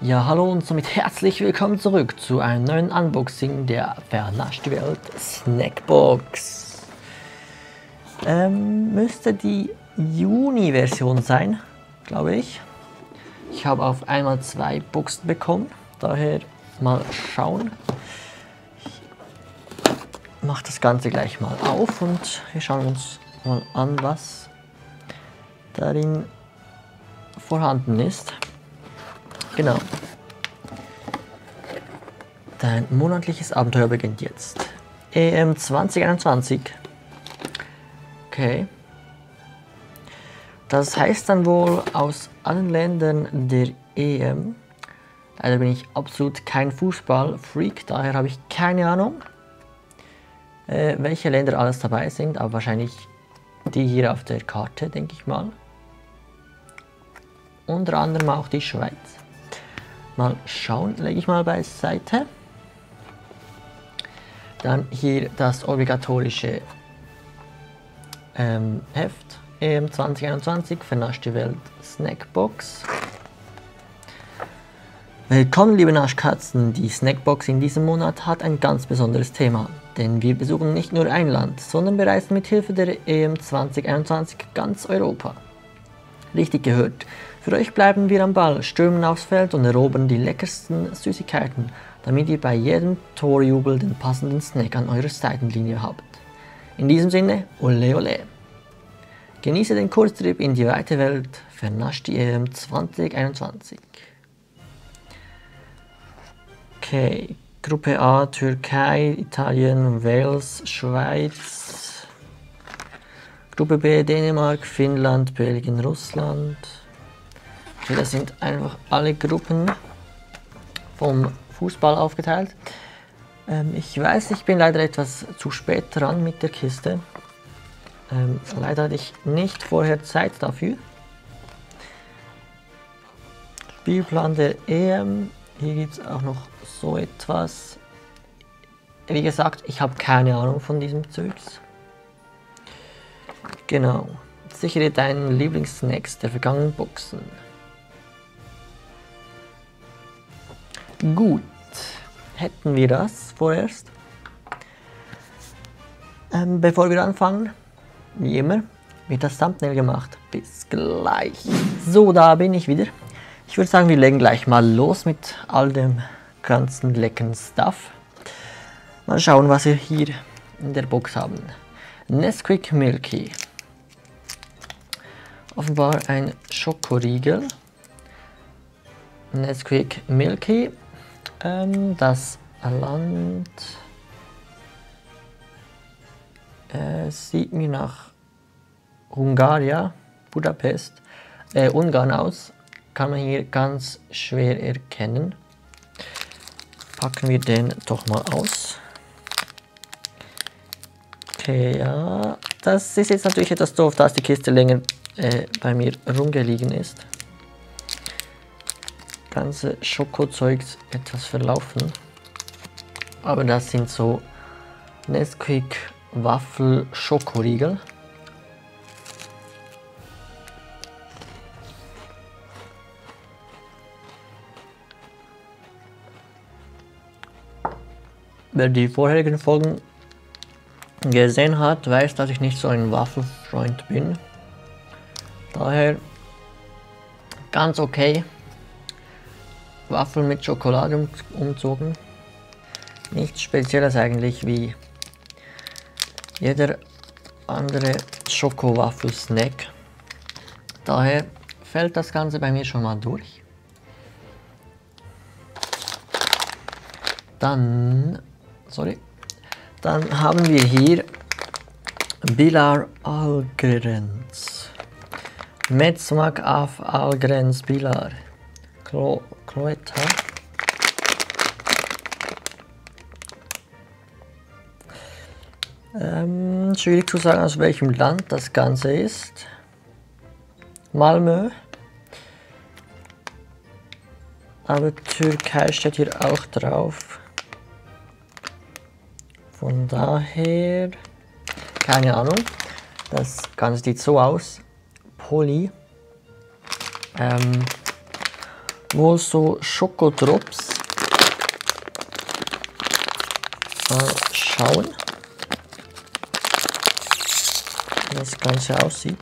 Ja, hallo und somit herzlich willkommen zurück zu einem neuen Unboxing der Vernascht Welt Snackbox. Müsste die Juni-Version sein, glaube ich. Ich habe auf einmal 2 Boxen bekommen, daher mal schauen. Ich mache das Ganze gleich mal auf und wir schauen uns mal an, was darin vorhanden ist. Genau. Dein monatliches Abenteuer beginnt jetzt. EM 2021. Okay. Das heißt dann wohl aus allen Ländern der EM. Leider bin ich absolut kein Fußballfreak, daher habe ich keine Ahnung, welche Länder alles dabei sind, aber wahrscheinlich die hier auf der Karte, denke ich mal. Unter anderem auch die Schweiz. Mal schauen, lege ich mal beiseite. Dann hier das obligatorische Heft EM 2021, Vernaschte Welt Snackbox. Willkommen liebe Naschkatzen, die Snackbox in diesem Monat hat ein ganz besonderes Thema. Denn wir besuchen nicht nur ein Land, sondern bereisen mit Hilfe der EM 2021 ganz Europa. Richtig gehört. Für euch bleiben wir am Ball, stürmen aufs Feld und erobern die leckersten Süßigkeiten, damit ihr bei jedem Torjubel den passenden Snack an eurer Seitenlinie habt. In diesem Sinne, ole ole! Genieße den Kurztrip in die weite Welt, vernascht die EM 2021. Okay, Gruppe A, Türkei, Italien, Wales, Schweiz. Gruppe B, Dänemark, Finnland, Belgien, Russland. Okay, das sind einfach alle Gruppen vom Fußball aufgeteilt. Ich weiß, ich bin leider etwas zu spät dran mit der Kiste. Leider hatte ich nicht vorher Zeit dafür. Spielplan der EM. Hier gibt es auch noch so etwas. Wie gesagt, ich habe keine Ahnung von diesem Zeugs. Genau. Sichere deinen Lieblingssnacks der vergangenen Boxen. Gut. Hätten wir das vorerst. Bevor wir anfangen, wie immer, wird das Thumbnail gemacht. Bis gleich. So, da bin ich wieder. Ich würde sagen, wir legen gleich mal los mit all dem ganzen leckeren Stuff. Mal schauen, was wir hier in der Box haben. Nesquik Milky. Offenbar ein Schokoriegel. Nesquik Milky. Das Land sieht mir nach Ungarn, Budapest, Ungarn aus. Kann man hier ganz schwer erkennen. Packen wir den doch mal aus. Okay, ja, das ist jetzt natürlich etwas doof, dass die Kiste länger bei mir rumgelegen ist. Ganze Schokozeugs etwas verlaufen. Aber das sind so Nesquik Waffel Schokoriegel. Wer die vorherigen Folgen gesehen hat, weiß, dass ich nicht so ein Waffelfreund bin. Daher ganz okay. Waffeln mit Schokolade umzogen. Nichts Spezielles eigentlich, wie jeder andere Schokowaffel-Snack. Daher fällt das Ganze bei mir schon mal durch. Dann haben wir hier Bilar Algrens. Met smak af Algrens Bilar. Cloetta. Schwierig zu sagen, aus welchem Land das Ganze ist. Malmö. Aber Türkei steht hier auch drauf. Von daher, keine Ahnung. Das Ganze sieht so aus. Poli. Wohl so Schokodrops. Mal schauen, wie das Ganze aussieht.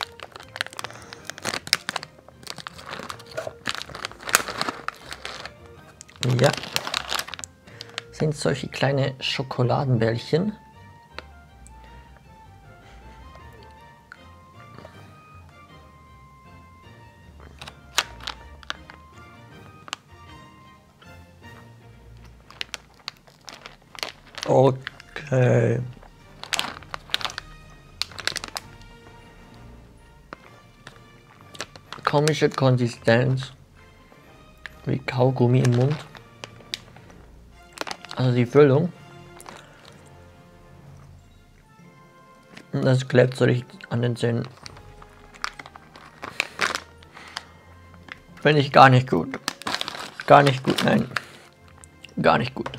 Ja, sind solche kleine Schokoladenbällchen. Okay. Komische Konsistenz. Wie Kaugummi im Mund. Also die Füllung. Und das klebt so richtig an den Zähnen. Finde ich gar nicht gut. Gar nicht gut, nein. Gar nicht gut.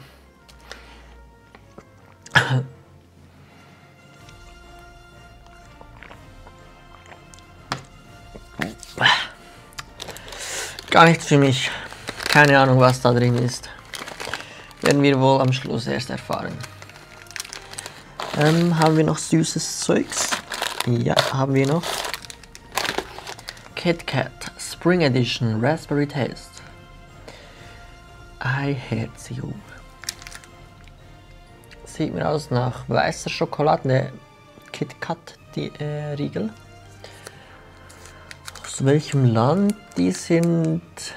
Gar nichts für mich. Keine Ahnung, was da drin ist. Werden wir wohl am Schluss erst erfahren. Haben wir noch süßes Zeugs? Ja, haben wir noch. Kit Kat Spring Edition Raspberry Taste. I hate you. Sieht mir aus nach weißer Schokolade. Kit Kat Riegel. Aus welchem Land? Die sind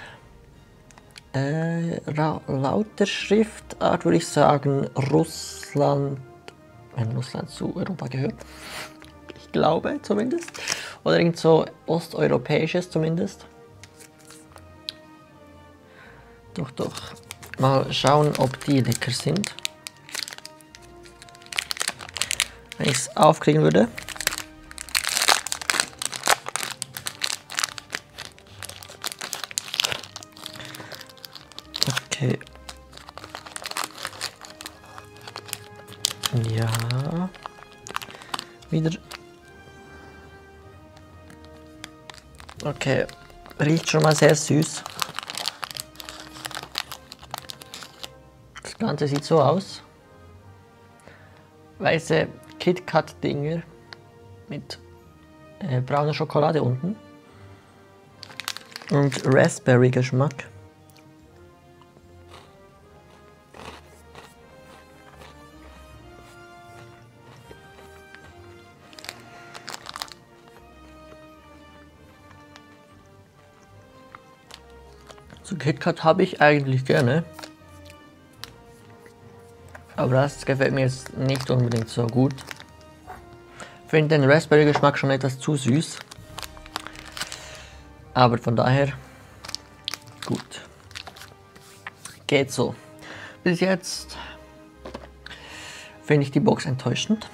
laut der Schriftart würde ich sagen Russland, wenn Russland zu Europa gehört. Ich glaube zumindest. Oder irgend so osteuropäisches zumindest. Doch, doch. Mal schauen, ob die lecker sind. Wenn ich es aufkriegen würde. Okay. Ja. Wieder. Okay. Riecht schon mal sehr süß. Das Ganze sieht so aus. Weiße KitKat-Dinger mit brauner Schokolade unten. Und Raspberry-Geschmack. So KitKat habe ich eigentlich gerne. Aber das gefällt mir jetzt nicht unbedingt so gut. Ich finde den Raspberry-Geschmack schon etwas zu süß. Aber von daher gut. Geht so. Bis jetzt finde ich die Box enttäuschend.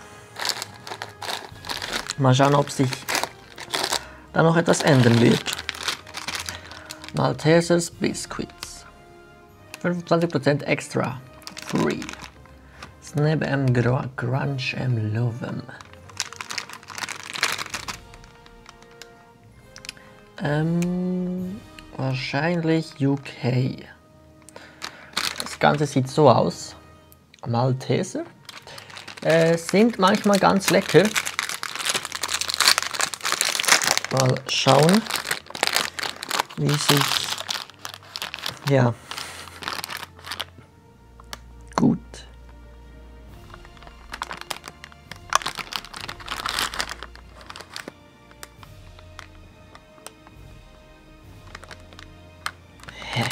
Mal schauen, ob sich da noch etwas ändern wird. Maltesers Biscuits. 25% extra. Free. Snap Crunch Lovem. Wahrscheinlich UK. Das Ganze sieht so aus. Malteser. Sind manchmal ganz lecker. Mal schauen, wie sich, ja, gut. Hä?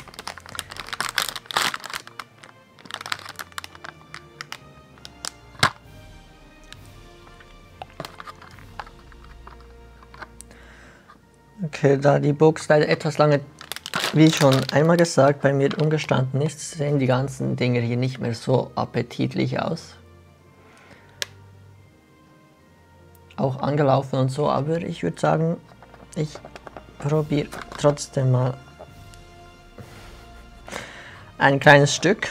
Okay, da die Box leider etwas lange, wie schon einmal gesagt, bei mir umgestanden ist, sehen die ganzen Dinger hier nicht mehr so appetitlich aus. Auch angelaufen und so, aber ich würde sagen, ich probiere trotzdem mal ein kleines Stück.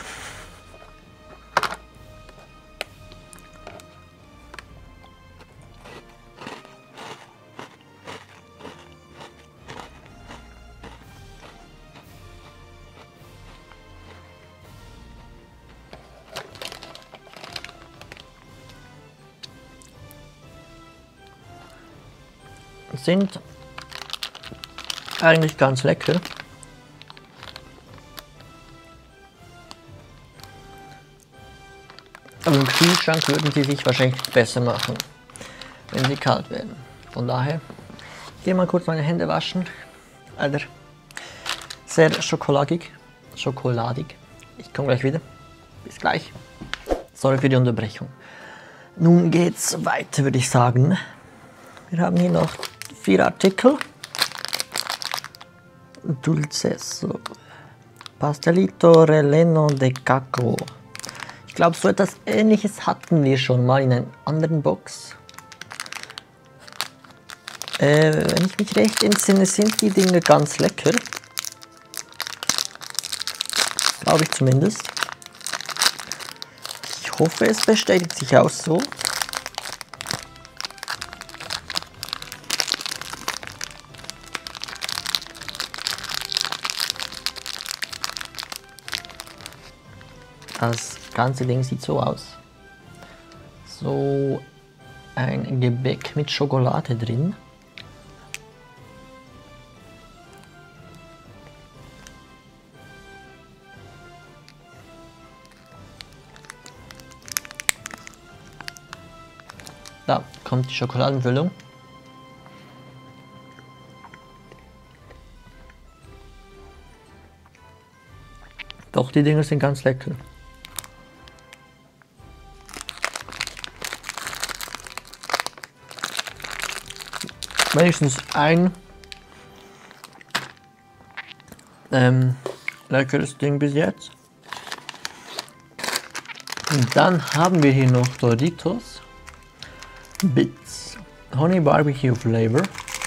Sind eigentlich ganz lecker. Aber im Kühlschrank würden sie sich wahrscheinlich besser machen, wenn sie kalt werden. Von daher, ich gehe mal kurz meine Hände waschen. Alter, sehr schokoladig. Ich komme gleich wieder. Bis gleich. Sorry für die Unterbrechung. Nun geht's weiter, würde ich sagen. Wir haben hier noch 4 Artikel. Dulcesso. Pastelito Relleno de Cacao. Ich glaube, so etwas Ähnliches hatten wir schon mal in einer anderen Box. Wenn ich mich recht entsinne, sind die Dinge ganz lecker. Glaube ich zumindest. Ich hoffe, es bestätigt sich auch so. Das ganze Ding sieht so aus. So ein Gebäck mit Schokolade drin. Da kommt die Schokoladenfüllung. Doch, die Dinger sind ganz lecker. Wenigstens ein leckeres Ding bis jetzt. Und dann haben wir hier noch Doritos Bits Honey Barbecue Flavor.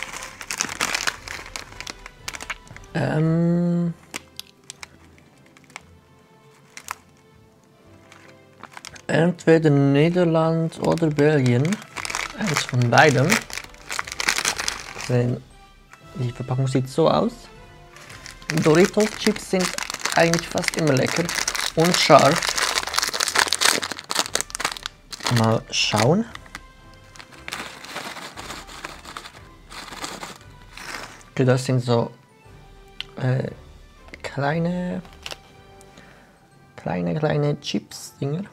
Entweder Niederland oder Belgien. Eins von beiden. Die Verpackung sieht so aus. Doritos Chips sind eigentlich fast immer lecker und scharf. Mal schauen. Okay, das sind so kleine Chips-Dinger.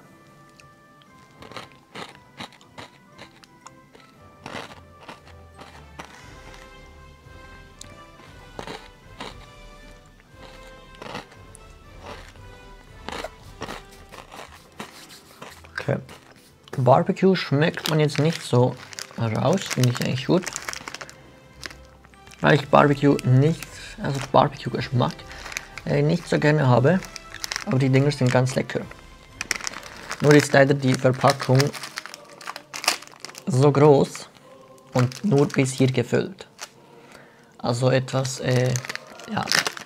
Okay. Barbecue schmeckt man jetzt nicht so raus, finde ich eigentlich gut. Weil ich Barbecue nicht, also Barbecue-Geschmack, nicht so gerne habe. Aber die Dinger sind ganz lecker. Nur ist leider die Verpackung so groß und nur bis hier gefüllt. Also etwas, ja,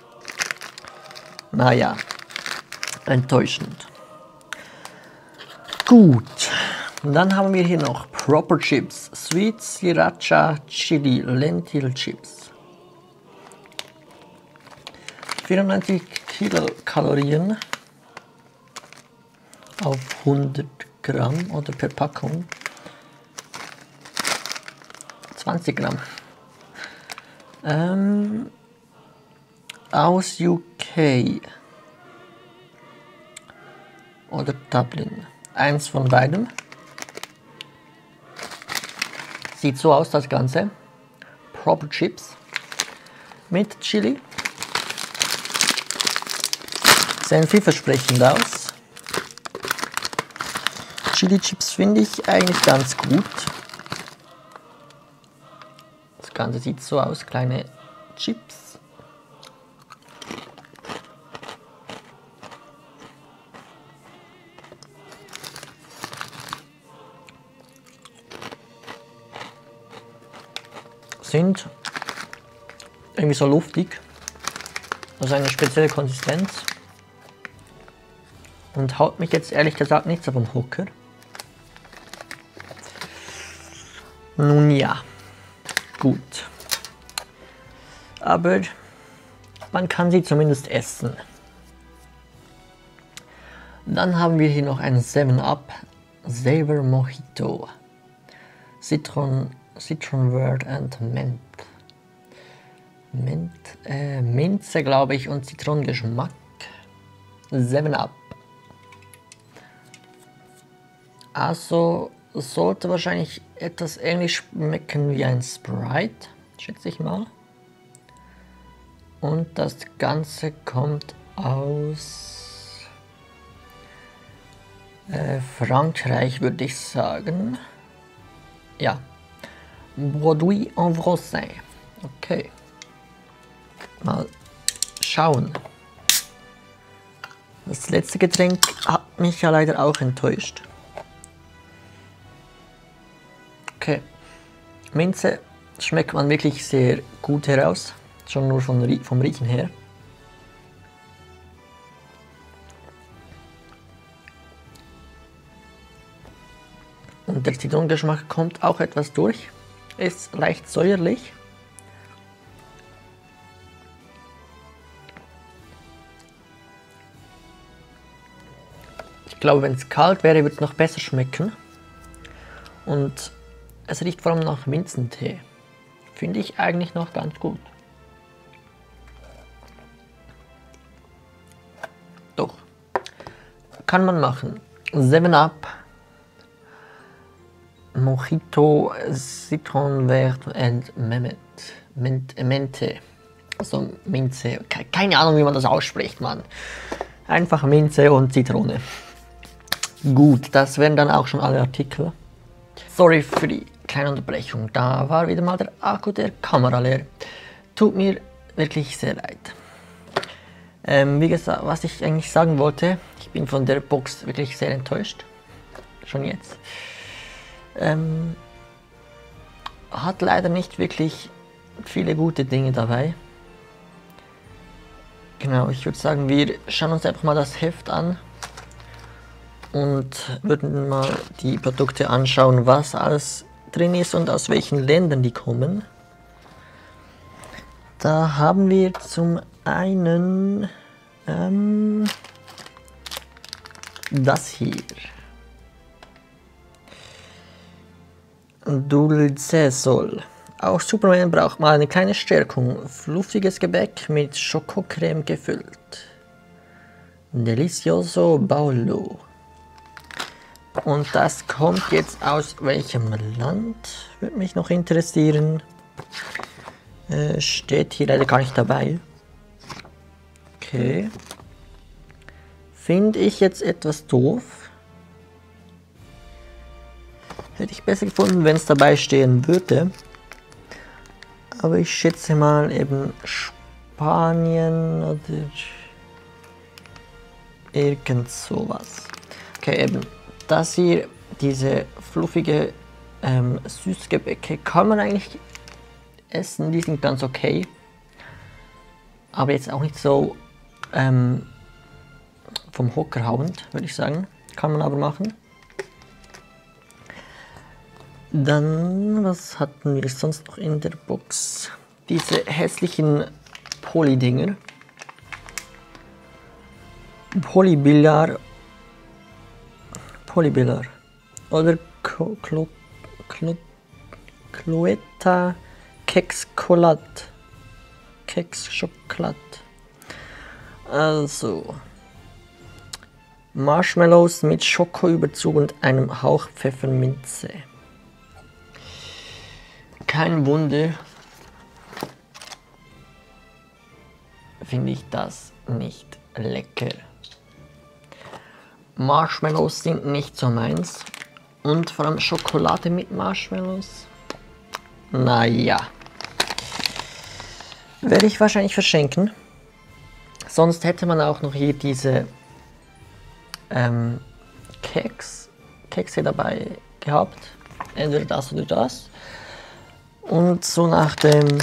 naja, enttäuschend. Gut, dann haben wir hier noch Proper Chips, Sweet Sriracha Chili Lentil Chips. 94 Kilokalorien auf 100 Gramm oder per Packung. 20 Gramm. Aus UK oder Dublin. Eins von beiden. Sieht so aus, das Ganze. Proper Chips mit Chili. Sehen vielversprechend aus. Chili Chips finde ich eigentlich ganz gut. Das Ganze sieht so aus, kleine Chips. Sind irgendwie so luftig, also eine spezielle Konsistenz und haut mich jetzt ehrlich gesagt nicht so vom Hocker. Nun ja, gut, aber man kann sie zumindest essen. Dann haben wir hier noch ein 7-Up Savor Mojito. Citron Citron Word and Mint. Minze, glaube ich, und Zitronengeschmack. 7-Up. Also sollte wahrscheinlich etwas ähnlich schmecken wie ein Sprite, schätze ich mal. Und das Ganze kommt aus Frankreich, würde ich sagen. Ja. Bordeaux-en-Brossin. Okay. Mal schauen. Das letzte Getränk hat mich ja leider auch enttäuscht. Okay. Minze schmeckt man wirklich sehr gut heraus. Schon nur vom Riechen her. Und der Zitronengeschmack kommt auch etwas durch. Ist leicht säuerlich. Ich glaube, wenn es kalt wäre, würde es noch besser schmecken. Und es riecht vor allem nach Minzentee. Finde ich eigentlich noch ganz gut. Doch. Kann man machen. 7-Up. Mojito, Citron Vert and Mente. Also Minze. Keine Ahnung, wie man das ausspricht, Mann. Einfach Minze und Zitrone. Gut, das wären dann auch schon alle Artikel. Sorry für die kleine Unterbrechung. Da war wieder mal der Akku der Kamera leer. Tut mir wirklich sehr leid. Wie gesagt, was ich eigentlich sagen wollte, ich bin von der Box wirklich sehr enttäuscht. Schon jetzt. Hat leider nicht wirklich viele gute Dinge dabei. Genau, ich würde sagen, wir schauen uns einfach mal das Heft an und würden mal die Produkte anschauen, was alles drin ist und aus welchen Ländern die kommen. Da haben wir zum einen das hier. Dulcesol. Auch Superman braucht mal eine kleine Stärkung. Fluffiges Gebäck mit Schokocreme gefüllt. Delicioso Baulo. Und das kommt jetzt aus welchem Land? Würde mich noch interessieren. Steht hier leider gar nicht dabei. Okay. Finde ich jetzt etwas doof. Hätte ich besser gefunden, wenn es dabei stehen würde. Aber ich schätze mal eben Spanien oder irgend sowas. Okay, eben das hier, diese fluffige Süßgebäcke kann man eigentlich essen, die sind ganz okay. Aber jetzt auch nicht so vom Hocker hauend, würde ich sagen. Kann man aber machen. Dann, was hatten wir sonst noch in der Box? Diese hässlichen Poly-Dinger. Polybillar. Oder Cloetta Kekskolat. Keksschokolad. Also Marshmallows mit Schokoüberzug und einem Hauch Pfefferminze. Kein Wunder, finde ich das nicht lecker. Marshmallows sind nicht so meins. Und vor allem Schokolade mit Marshmallows. Naja. Werde ich wahrscheinlich verschenken. Sonst hätte man auch noch hier diese Kekse dabei gehabt. Entweder das oder das. Und so nach dem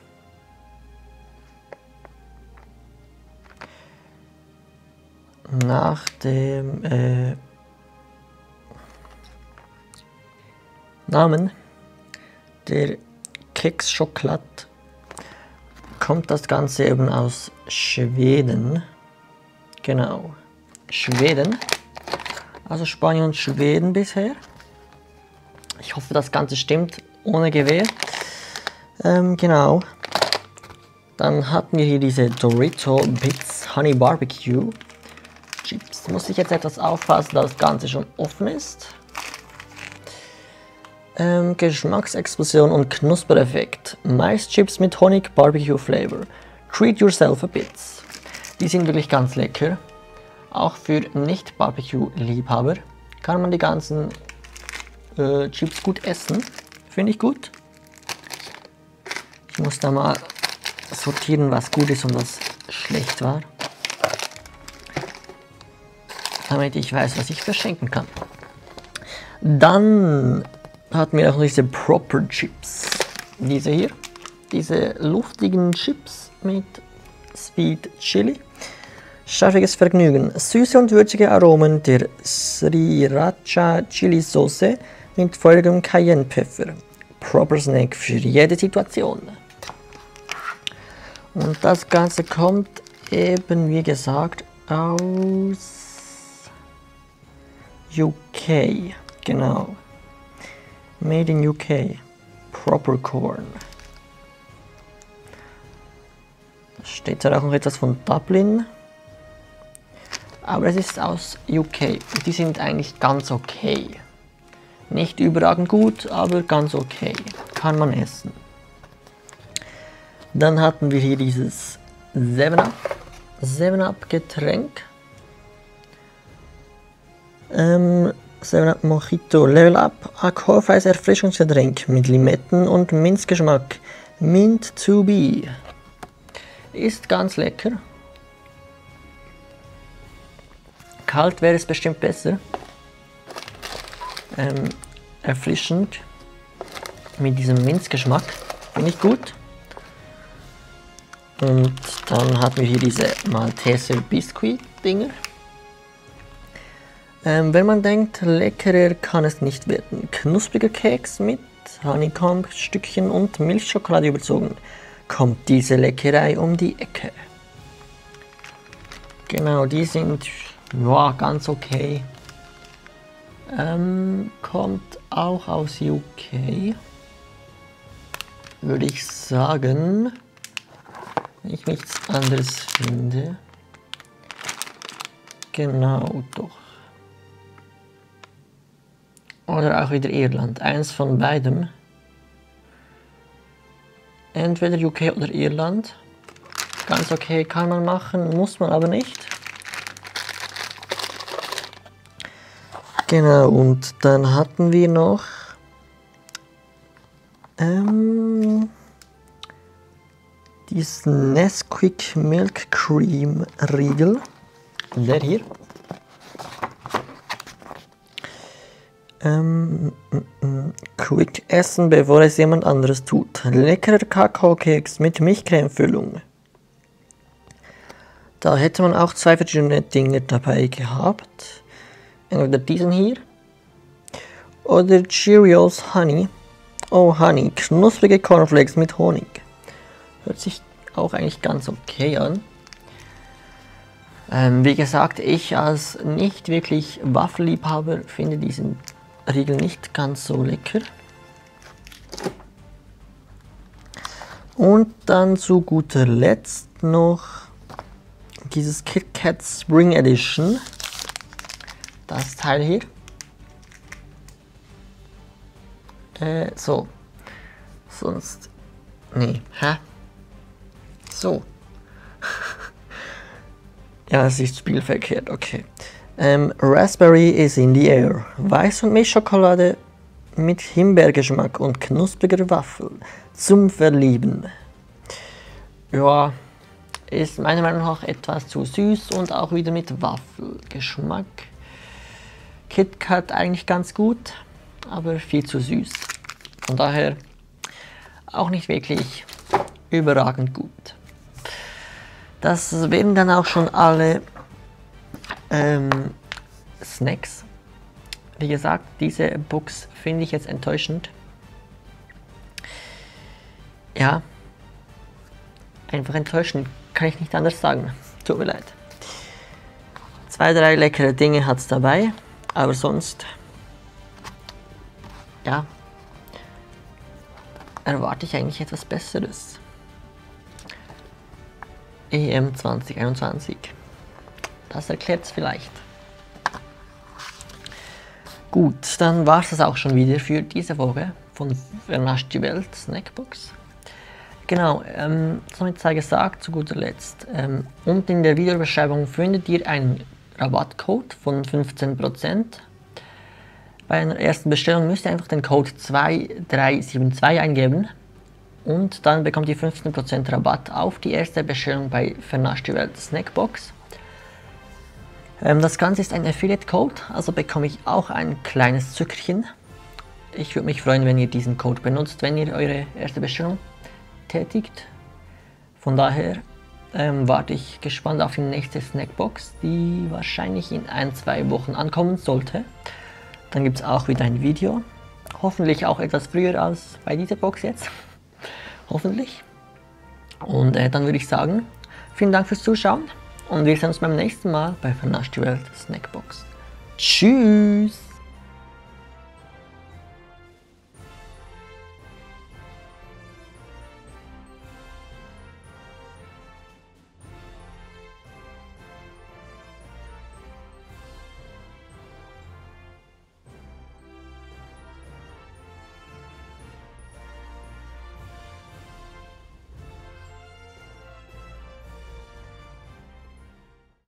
Namen der Keksschokolade kommt das Ganze eben aus Schweden. Genau, Schweden. Also Spanien und Schweden bisher. Ich hoffe, das Ganze stimmt. ohne Gewehr. Genau. Dann hatten wir hier diese Dorito Bits Honey Barbecue Chips. Muss ich jetzt etwas aufpassen, da das Ganze schon offen ist. Geschmacksexplosion und Knuspereffekt. Maischips mit Honig Barbecue Flavor. Treat yourself a bits. Die sind wirklich ganz lecker. Auch für Nicht-Barbecue-Liebhaber kann man die ganzen Chips gut essen. Finde ich gut. Ich muss da mal sortieren, was gut ist und was schlecht war. Damit ich weiß, was ich verschenken kann. Dann hatten wir auch noch diese Proper Chips. Diese hier. Diese luftigen Chips mit Sweet Chili. Scharfiges Vergnügen. Süße und würzige Aromen der Sriracha Chili Soße mit feurigem Cayennepfeffer. Proper Snack für jede Situation. Und das Ganze kommt eben, wie gesagt, aus UK. Genau. Made in UK. Proper Corn. Da steht da auch noch etwas von Dublin. Aber es ist aus UK. Die sind eigentlich ganz okay. Nicht überragend gut, aber ganz okay. Kann man essen. Dann hatten wir hier dieses 7-Up Getränk. 7-Up Mojito Level Up, alkoholfreies Erfrischungsgetränk mit Limetten- und Minzgeschmack. Mint to be. Ist ganz lecker. Kalt wäre es bestimmt besser. Erfrischend. Mit diesem Minzgeschmack. Finde ich gut. Und dann haben wir hier diese Malteser Biscuit Dinger. Wenn man denkt, leckerer kann es nicht werden. Knuspriger Keks mit Honeycomb-Stückchen und Milchschokolade überzogen. Kommt diese Leckerei um die Ecke. Genau, die sind ja ganz okay. Kommt auch aus UK. Würde ich sagen. Wenn ich nichts anderes finde. Genau, doch. Oder auch wieder Irland. Eins von beidem. Entweder UK oder Irland. Ganz okay, kann man machen, muss man aber nicht. Genau, und dann hatten wir noch diesen Nesquik Milk Cream Riegel. Der hier. Quick essen, bevor es jemand anderes tut. Leckerer Kakaokeks mit Milchcremefüllung. Da hätte man auch zwei verschiedene Dinge dabei gehabt. Entweder diesen hier oder Cheerios Honey. Oh Honey, knusprige Cornflakes mit Honig. Hört sich auch eigentlich ganz okay an. Wie gesagt, ich als nicht wirklich Waffelliebhaber finde diesen Riegel nicht ganz so lecker. Und dann zu guter Letzt noch dieses KitKat Spring Edition. Das Teil hier. So. Sonst. Nee. Hä? So. Ja, es ist spielverkehrt, okay. Raspberry is in the air. Weiß- und Milchschokolade mit Himbeergeschmack und knuspriger Waffel. Zum Verlieben. Ja, ist meiner Meinung nach etwas zu süß und auch wieder mit Waffelgeschmack. KitKat eigentlich ganz gut, aber viel zu süß. Von daher auch nicht wirklich überragend gut. Das wären dann auch schon alle Snacks. Wie gesagt, diese Box finde ich jetzt enttäuschend. Ja, einfach enttäuschend, kann ich nicht anders sagen. Tut mir leid. 2, 3 leckere Dinge hat es dabei, aber sonst, ja, erwarte ich eigentlich etwas Besseres. EM 2021. Das erklärt es vielleicht. Gut, dann war es das auch schon wieder für diese Woche von Vernascht die Welt Snackbox. Genau, somit sei gesagt, zu guter Letzt. Unten in der Videobeschreibung findet ihr einen Rabattcode von 15%. Bei einer ersten Bestellung müsst ihr einfach den Code 2372 eingeben und dann bekommt ihr 15% Rabatt auf die erste Bestellung bei Vernascht die Welt Snackbox. Das Ganze ist ein Affiliate-Code, also bekomme ich auch ein kleines Zuckerchen. Ich würde mich freuen, wenn ihr diesen Code benutzt, wenn ihr eure erste Bestellung tätigt. Von daher warte ich gespannt auf die nächste Snackbox, die wahrscheinlich in 1-2 Wochen ankommen sollte. Dann gibt es auch wieder ein Video, hoffentlich auch etwas früher als bei dieser Box jetzt, hoffentlich. Und dann würde ich sagen, vielen Dank fürs Zuschauen und wir sehen uns beim nächsten Mal bei Vernascht die Welt Snackbox. Tschüss!